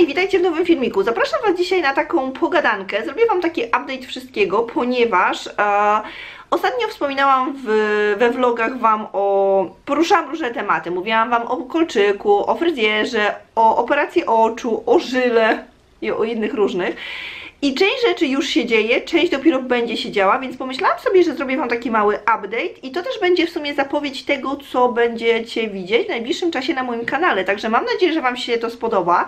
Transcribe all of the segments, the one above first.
Hej, witajcie w nowym filmiku. Zapraszam Was dzisiaj na taką pogadankę. Zrobię Wam taki update wszystkiego, ponieważ ostatnio wspominałam we vlogach Wam poruszałam różne tematy. Mówiłam Wam o kolczyku, o fryzjerze, o operacji oczu, o żyle i o innych różnych. I część rzeczy już się dzieje, część dopiero będzie się działa, więc pomyślałam sobie, że zrobię Wam taki mały update i to też będzie w sumie zapowiedź tego, co będziecie widzieć w najbliższym czasie na moim kanale. Także mam nadzieję, że Wam się to spodoba.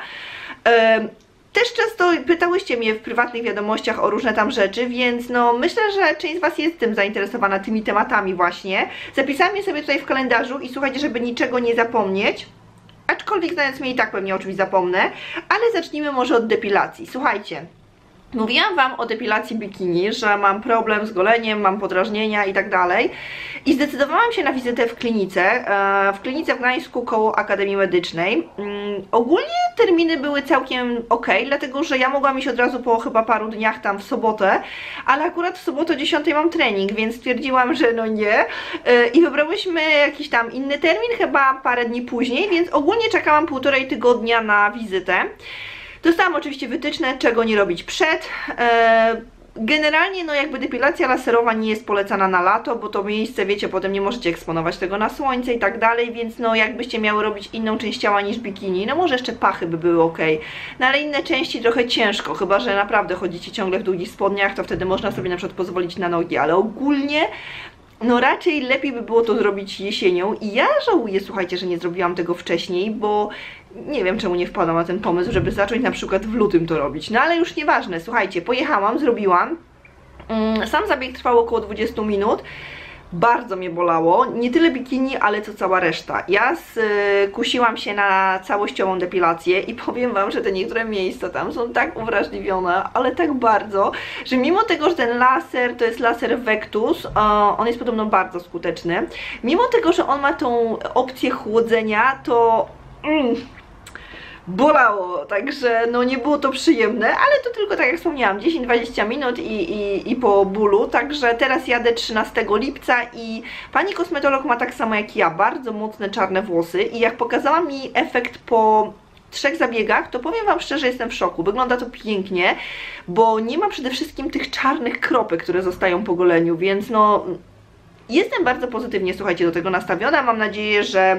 Też często pytałyście mnie w prywatnych wiadomościach o różne tam rzeczy, więc no myślę, że część z Was jest tym zainteresowana, tymi tematami właśnie. Zapisałam je sobie tutaj w kalendarzu i słuchajcie, żeby niczego nie zapomnieć. Aczkolwiek znając mnie i tak pewnie o czymś zapomnę, ale zacznijmy może od depilacji. Słuchajcie. Mówiłam Wam o depilacji bikini, że mam problem z goleniem, mam podrażnienia i tak dalej. I zdecydowałam się na wizytę w klinice w Gdańsku koło Akademii Medycznej. Ogólnie terminy były całkiem ok, dlatego że ja mogłam iść od razu po chyba paru dniach tam w sobotę, ale akurat w sobotę o 10 mam trening, więc stwierdziłam, że no nie. I wybrałyśmy jakiś tam inny termin, chyba parę dni później, więc ogólnie czekałam 1,5 tygodnia na wizytę. Dostałam oczywiście wytyczne, czego nie robić przed. Generalnie no jakby depilacja laserowa nie jest polecana na lato, bo to miejsce, wiecie, potem nie możecie eksponować tego na słońce i tak dalej, więc no jakbyście miały robić inną część ciała niż bikini, no może jeszcze pachy by były ok, no ale inne części trochę ciężko, chyba że naprawdę chodzicie ciągle w długich spodniach, to wtedy można sobie na przykład pozwolić na nogi, ale ogólnie no raczej lepiej by było to zrobić jesienią i ja żałuję, słuchajcie, że nie zrobiłam tego wcześniej, bo nie wiem czemu nie wpadłam na ten pomysł, żeby zacząć na przykład w lutym to robić, no ale już nieważne, słuchajcie, pojechałam, zrobiłam, sam zabieg trwał około 20 minut, bardzo mnie bolało, nie tyle bikini, ale co cała reszta. Ja kusiłam się na całościową depilację i powiem Wam, że te niektóre miejsca tam są tak uwrażliwione, ale tak bardzo, że mimo tego, że ten laser to jest laser Vectus, on jest podobno bardzo skuteczny, mimo tego, że on ma tą opcję chłodzenia, to bolało, także no nie było to przyjemne, ale to tylko tak jak wspomniałam, 10-20 minut i po bólu, także teraz jadę 13 lipca i pani kosmetolog ma tak samo jak ja, bardzo mocne czarne włosy i jak pokazała mi efekt po 3 zabiegach, to powiem Wam szczerze, jestem w szoku, wygląda to pięknie, bo nie ma przede wszystkim tych czarnych kropek, które zostają po goleniu, więc no jestem bardzo pozytywnie, słuchajcie, do tego nastawiona, mam nadzieję, że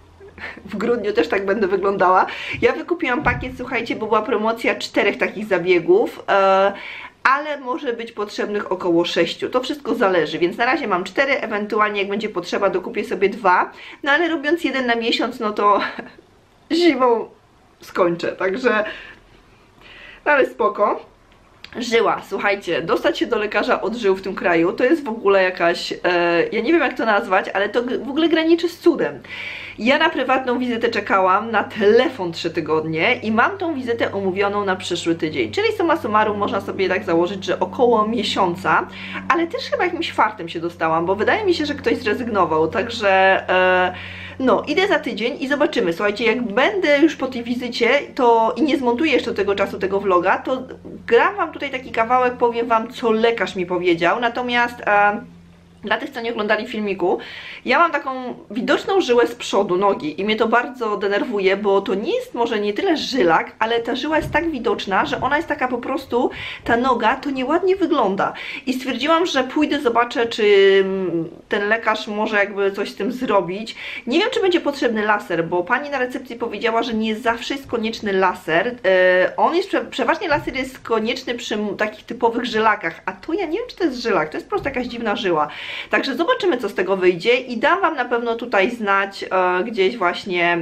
w grudniu też tak będę wyglądała. Ja wykupiłam pakiet, słuchajcie, bo była promocja 4 takich zabiegów, ale może być potrzebnych około 6. To wszystko zależy, więc na razie mam 4, ewentualnie jak będzie potrzeba dokupię sobie 2, no ale robiąc jeden na miesiąc, no to zimą skończę, także no ale spoko. Żyła, słuchajcie, dostać się do lekarza od żył w tym kraju to jest w ogóle jakaś, ja nie wiem jak to nazwać, ale to w ogóle graniczy z cudem. Ja na prywatną wizytę czekałam na telefon 3 tygodnie i mam tą wizytę umówioną na przyszły tydzień, czyli summa summarum można sobie tak założyć, że około miesiąca, ale też chyba jakimś fartem się dostałam, bo wydaje mi się, że ktoś zrezygnował, także no, idę za tydzień i zobaczymy. Słuchajcie, jak będę już po tej wizycie to i nie zmontuję jeszcze do tego czasu tego vloga, to gram Wam tutaj taki kawałek, powiem Wam, co lekarz mi powiedział, natomiast dla tych, co nie oglądali filmiku, ja mam taką widoczną żyłę z przodu nogi i mnie to bardzo denerwuje, bo to nie jest może nie tyle żylak, ale ta żyła jest tak widoczna, że ona jest taka po prostu, ta noga to nieładnie wygląda i stwierdziłam, że pójdę, zobaczę, czy ten lekarz może jakby coś z tym zrobić. Nie wiem, czy będzie potrzebny laser, bo pani na recepcji powiedziała, że nie zawsze jest konieczny laser, on jest, przeważnie laser jest konieczny przy takich typowych żylakach, a tu ja nie wiem, czy to jest żylak, to jest po prostu jakaś dziwna żyła. Także zobaczymy, co z tego wyjdzie i dam Wam na pewno tutaj znać gdzieś właśnie,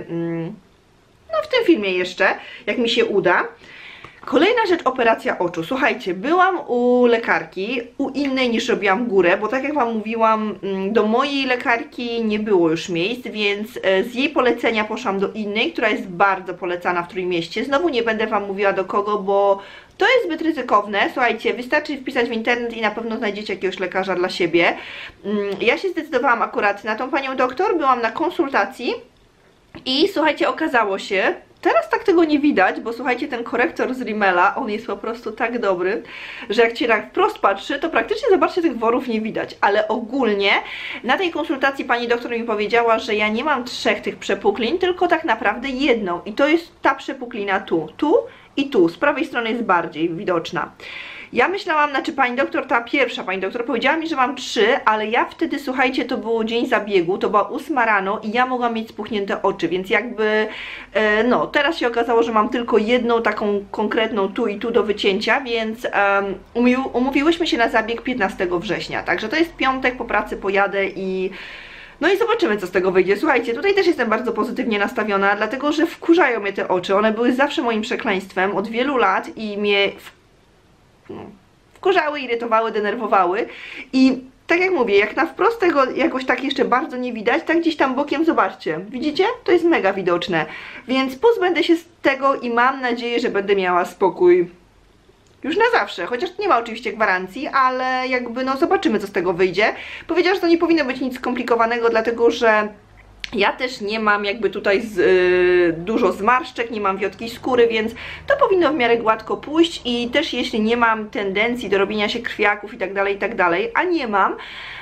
no w tym filmie jeszcze, jak mi się uda. Kolejna rzecz, operacja oczu. Słuchajcie, byłam u lekarki, u innej niż robiłam górę, bo tak jak Wam mówiłam, do mojej lekarki nie było już miejsc, więc z jej polecenia poszłam do innej, która jest bardzo polecana w Trójmieście. Znowu nie będę Wam mówiła do kogo, bo to jest zbyt ryzykowne. Słuchajcie, wystarczy wpisać w internet i na pewno znajdziecie jakiegoś lekarza dla siebie. Ja się zdecydowałam akurat na tą panią doktor, byłam na konsultacji i słuchajcie, okazało się, teraz tak tego nie widać, bo słuchajcie, ten korektor z Rimmela, on jest po prostu tak dobry, że jak się tak wprost patrzy, to praktycznie, zobaczcie, tych worów nie widać, ale ogólnie na tej konsultacji pani doktor mi powiedziała, że ja nie mam 3 tych przepuklin, tylko tak naprawdę jedną i to jest ta przepuklina tu i tu, z prawej strony jest bardziej widoczna. Ja myślałam, znaczy pani doktor, ta pierwsza pani doktor powiedziała mi, że mam 3, ale ja wtedy, słuchajcie, to był dzień zabiegu, to była 8 rano i ja mogłam mieć spuchnięte oczy, więc jakby, no, teraz się okazało, że mam tylko jedną taką konkretną tu i tu do wycięcia, więc umówiłyśmy się na zabieg 15 września, także to jest piątek, po pracy pojadę i... No i zobaczymy, co z tego wyjdzie. Słuchajcie, tutaj też jestem bardzo pozytywnie nastawiona, dlatego że wkurzają mnie te oczy. One były zawsze moim przekleństwem od wielu lat i mnie wkurzały, irytowały, denerwowały. I tak jak mówię, jak na wprost tego jakoś tak jeszcze bardzo nie widać, tak gdzieś tam bokiem, zobaczcie. Widzicie? To jest mega widoczne. Więc pozbędę się z tego i mam nadzieję, że będę miała spokój już na zawsze, chociaż nie ma oczywiście gwarancji, ale jakby no zobaczymy, co z tego wyjdzie. Powiedziała, że to nie powinno być nic skomplikowanego, dlatego że ja też nie mam jakby tutaj dużo zmarszczek, nie mam wiotkiej skóry, więc to powinno w miarę gładko pójść i też jeśli nie mam tendencji do robienia się krwiaków i tak dalej, a nie mam,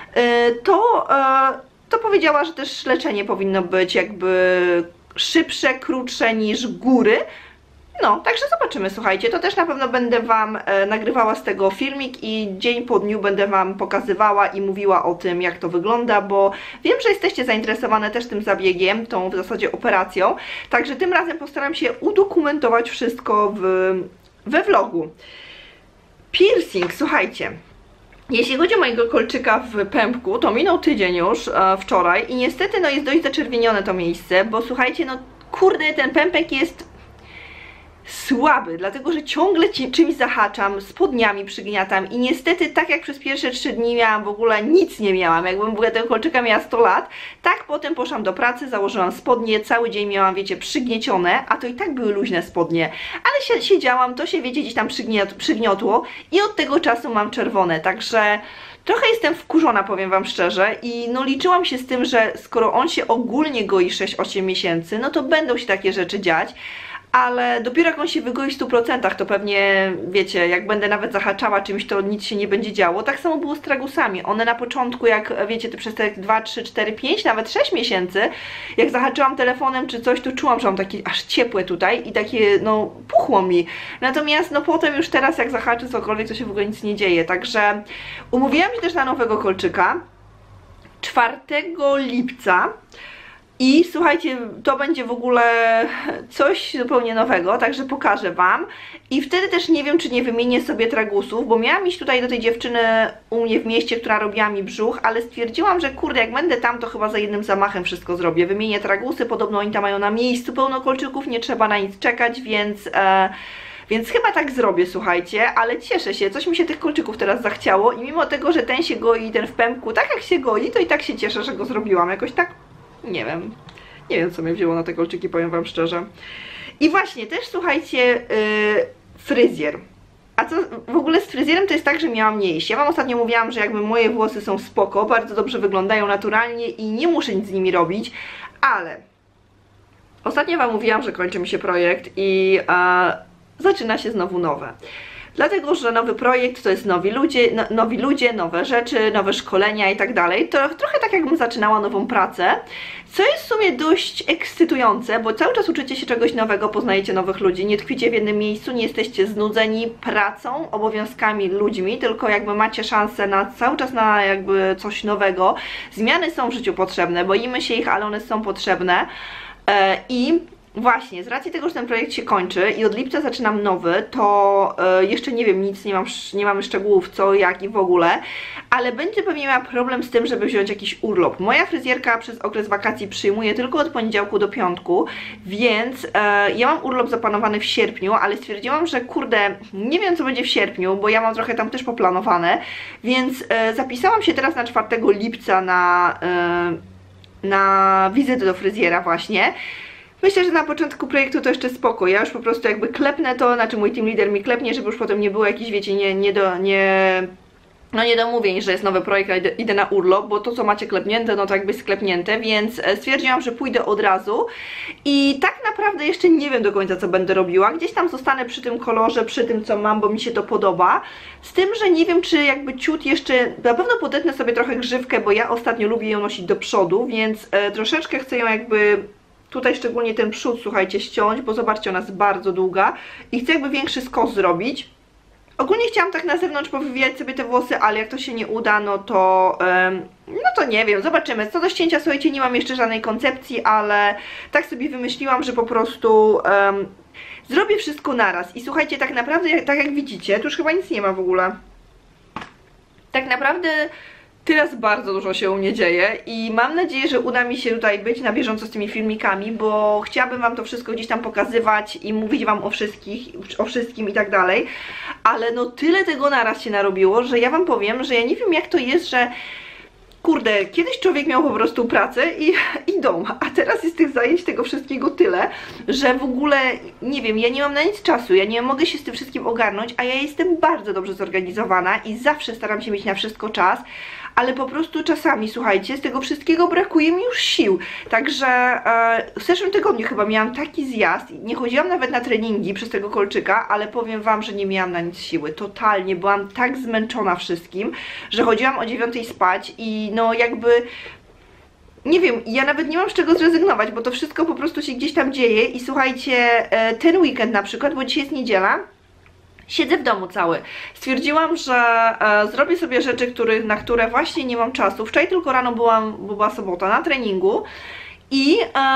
to powiedziała, że też leczenie powinno być jakby szybsze, krótsze niż góry. No, także zobaczymy, słuchajcie, to też na pewno będę Wam nagrywała z tego filmik i dzień po dniu będę Wam pokazywała i mówiła o tym, jak to wygląda, bo wiem, że jesteście zainteresowane też tym zabiegiem, tą w zasadzie operacją, także tym razem postaram się udokumentować wszystko we vlogu. Piercing, słuchajcie. Jeśli chodzi o mojego kolczyka w pępku, to minął tydzień już wczoraj i niestety no jest dość zaczerwienione to miejsce, bo słuchajcie, no kurde, ten pępek jest słaby, dlatego że ciągle czymś zahaczam, spodniami przygniatam i niestety tak jak przez pierwsze 3 dni miałam w ogóle nic nie miałam, jakbym w ogóle tego kolczyka miała 100 lat, tak potem poszłam do pracy, założyłam spodnie, cały dzień miałam, wiecie, przygniecione, a to i tak były luźne spodnie, ale siedziałam, to się, wiecie, gdzieś tam przygniotło i od tego czasu mam czerwone, także trochę jestem wkurzona, powiem Wam szczerze, i no liczyłam się z tym, że skoro on się ogólnie goi 6-8 miesięcy, no to będą się takie rzeczy dziać, ale dopiero jak on się wygoi w 100%, to pewnie, wiecie, jak będę nawet zahaczała czymś, to nic się nie będzie działo. Tak samo było z tragusami. One na początku, jak wiecie, przez te 2, 3, 4, 5, nawet 6 miesięcy, jak zahaczyłam telefonem czy coś, to czułam, że mam takie aż ciepłe tutaj i takie, no, puchło mi. Natomiast, no potem już teraz, jak zahaczę cokolwiek, to się w ogóle nic nie dzieje. Także umówiłam się też na nowego kolczyka 4 lipca. I słuchajcie, to będzie w ogóle coś zupełnie nowego, także pokażę Wam. I wtedy też nie wiem, czy nie wymienię sobie tragusów, bo miałam iść tutaj do tej dziewczyny u mnie w mieście, która robiła mi brzuch, ale stwierdziłam, że kurde, jak będę tam, to chyba za jednym zamachem wszystko zrobię. Wymienię tragusy, podobno oni tam mają na miejscu pełno kolczyków, nie trzeba na nic czekać, więc chyba tak zrobię, słuchajcie, ale cieszę się, coś mi się tych kolczyków teraz zachciało i mimo tego, że ten się goi i ten w pępku, tak jak się goi, to i tak się cieszę, że go zrobiłam, jakoś tak. Nie wiem, co mnie wzięło na te kolczyki, powiem Wam szczerze. I właśnie, też słuchajcie, fryzjer. A co w ogóle z fryzjerem to jest tak, że miałam nie iść. Ja Wam ostatnio mówiłam, że jakby moje włosy są spoko, bardzo dobrze wyglądają naturalnie i nie muszę nic z nimi robić, ale ostatnio Wam mówiłam, że kończy mi się projekt i zaczyna się znowu nowe. Dlatego, że nowy projekt to jest nowi ludzie, nowe rzeczy, nowe szkolenia i tak dalej. To trochę tak, jakbym zaczynała nową pracę, co jest w sumie dość ekscytujące, bo cały czas uczycie się czegoś nowego, poznajecie nowych ludzi, nie tkwicie w jednym miejscu, nie jesteście znudzeni pracą, obowiązkami, ludźmi, tylko jakby macie szansę na cały czas na jakby coś nowego. Zmiany są w życiu potrzebne, boimy się ich, ale one są potrzebne i właśnie, z racji tego, że ten projekt się kończy i od lipca zaczynam nowy, to jeszcze nie wiem nic, nie mamy szczegółów co, jak i w ogóle, ale będzie pewnie miała problem z tym, żeby wziąć jakiś urlop. Moja fryzjerka przez okres wakacji przyjmuje tylko od poniedziałku do piątku, więc ja mam urlop zaplanowany w sierpniu, ale stwierdziłam, że kurde, nie wiem co będzie w sierpniu, bo ja mam trochę tam też poplanowane, więc zapisałam się teraz na 4 lipca na wizytę do fryzjera właśnie. Myślę, że na początku projektu to jeszcze spoko, ja już po prostu jakby klepnę to, znaczy mój team leader mi klepnie, żeby już potem nie było jakichś, wiecie, no niedomówień, że jest nowy projekt, a idę na urlop, bo to co macie klepnięte, no to jakby jest sklepnięte, więc stwierdziłam, że pójdę od razu i tak naprawdę jeszcze nie wiem do końca co będę robiła, gdzieś tam zostanę przy tym kolorze, przy tym co mam, bo mi się to podoba, z tym, że nie wiem czy jakby ciut jeszcze, na pewno podetnę sobie trochę grzywkę, bo ja ostatnio lubię ją nosić do przodu, więc troszeczkę chcę ją jakby tutaj szczególnie ten przód, słuchajcie, ściąć, bo zobaczcie, ona jest bardzo długa i chcę jakby większy skos zrobić. Ogólnie chciałam tak na zewnątrz powywijać sobie te włosy, ale jak to się nie uda, no to nie wiem, zobaczymy. Co do ścięcia, słuchajcie, nie mam jeszcze żadnej koncepcji, ale tak sobie wymyśliłam, że po prostu zrobię wszystko naraz. I słuchajcie, tak naprawdę, tak jak widzicie, tu już chyba nic nie ma w ogóle. Tak naprawdę teraz bardzo dużo się u mnie dzieje i mam nadzieję, że uda mi się tutaj być na bieżąco z tymi filmikami, bo chciałabym wam to wszystko gdzieś tam pokazywać i mówić wam o wszystkim i tak dalej, ale no tyle tego naraz się narobiło, że ja wam powiem, że ja nie wiem jak to jest, że kurde, kiedyś człowiek miał po prostu pracę i dom, a teraz jest tych zajęć, tego wszystkiego tyle, że w ogóle, nie wiem, ja nie mam na nic czasu, ja nie mogę się z tym wszystkim ogarnąć, a ja jestem bardzo dobrze zorganizowana i zawsze staram się mieć na wszystko czas, ale po prostu czasami, słuchajcie, z tego wszystkiego brakuje mi już sił, także w zeszłym tygodniu chyba miałam taki zjazd, nie chodziłam nawet na treningi przez tego kolczyka, ale powiem wam, że nie miałam na nic siły, totalnie, byłam tak zmęczona wszystkim, że chodziłam o 9 spać i no jakby nie wiem, ja nawet nie mam z czego zrezygnować, bo to wszystko po prostu się gdzieś tam dzieje i słuchajcie, ten weekend na przykład, bo dzisiaj jest niedziela, siedzę w domu cały. Stwierdziłam, że zrobię sobie rzeczy, na które właśnie nie mam czasu. Wczoraj tylko rano byłam, bo była sobota, na treningu i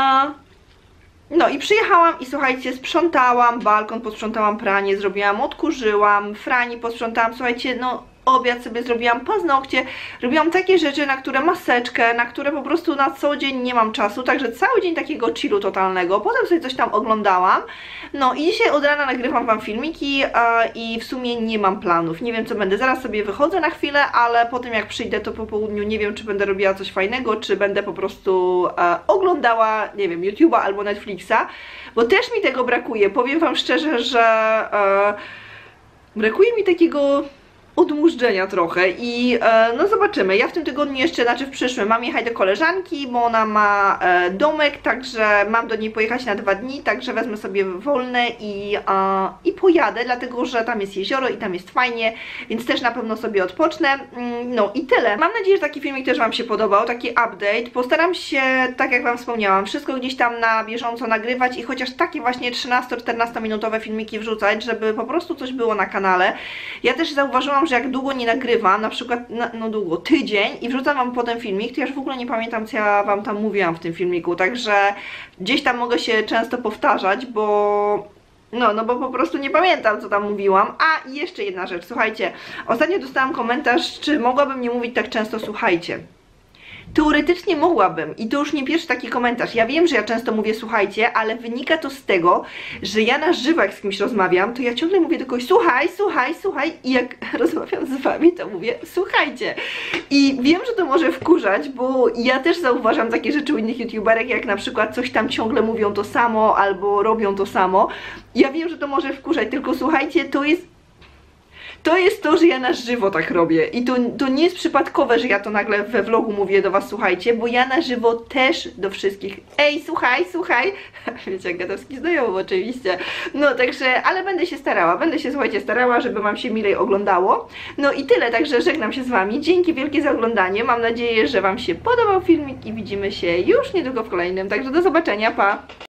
no i przyjechałam i słuchajcie, sprzątałam balkon, posprzątałam pranie, zrobiłam, odkurzyłam, frani posprzątałam, słuchajcie, no obiad sobie zrobiłam, paznokcie, robiłam takie rzeczy, na które maseczkę, na które po prostu na co dzień nie mam czasu, także cały dzień takiego chillu totalnego, potem sobie coś tam oglądałam, no i dzisiaj od rana nagrywam wam filmiki i w sumie nie mam planów, nie wiem co będę, zaraz sobie wychodzę na chwilę, ale potem jak przyjdę to po południu nie wiem czy będę robiła coś fajnego, czy będę po prostu oglądała, nie wiem, YouTube'a albo Netflixa, bo też mi tego brakuje, powiem wam szczerze, że brakuje mi takiego odmurzdzenia trochę i no zobaczymy, ja w tym tygodniu jeszcze, znaczy w przyszłym mam jechać do koleżanki, bo ona ma domek, także mam do niej pojechać na 2 dni, także wezmę sobie wolne i pojadę, dlatego że tam jest jezioro i tam jest fajnie, więc też na pewno sobie odpocznę, no i tyle. Mam nadzieję, że taki filmik też wam się podobał, taki update, postaram się, tak jak wam wspomniałam, wszystko gdzieś tam na bieżąco nagrywać i chociaż takie właśnie 13-14 minutowe filmiki wrzucać, żeby po prostu coś było na kanale. Ja też zauważyłam, że jak długo nie nagrywam, na przykład, no długo, tydzień i wrzucam wam potem filmik, to ja już w ogóle nie pamiętam co ja wam tam mówiłam w tym filmiku, także gdzieś tam mogę się często powtarzać, bo no bo po prostu nie pamiętam co tam mówiłam. A i jeszcze jedna rzecz, słuchajcie, ostatnio dostałam komentarz, czy mogłabym nie mówić tak często słuchajcie. Teoretycznie mogłabym i to już nie pierwszy taki komentarz. Ja wiem, że ja często mówię słuchajcie, ale wynika to z tego, że ja na żywo jak z kimś rozmawiam, to ja ciągle mówię do kogoś słuchaj i jak rozmawiam z wami, to mówię słuchajcie. I wiem, że to może wkurzać, bo ja też zauważam takie rzeczy u innych youtuberek, jak na przykład coś tam ciągle mówią to samo albo robią to samo. Ja wiem, że to może wkurzać, tylko słuchajcie, to jest to, że ja na żywo tak robię i to nie jest przypadkowe, że ja to nagle we vlogu mówię do was słuchajcie, bo ja na żywo też do wszystkich ej, słuchaj, wiecie, jak gadowski znajomy oczywiście, no także, ale będę się słuchajcie, starała, żeby wam się milej oglądało, no i tyle, także żegnam się z wami, dzięki wielkie za oglądanie, mam nadzieję, że wam się podobał filmik i widzimy się już niedługo w kolejnym, także do zobaczenia, pa!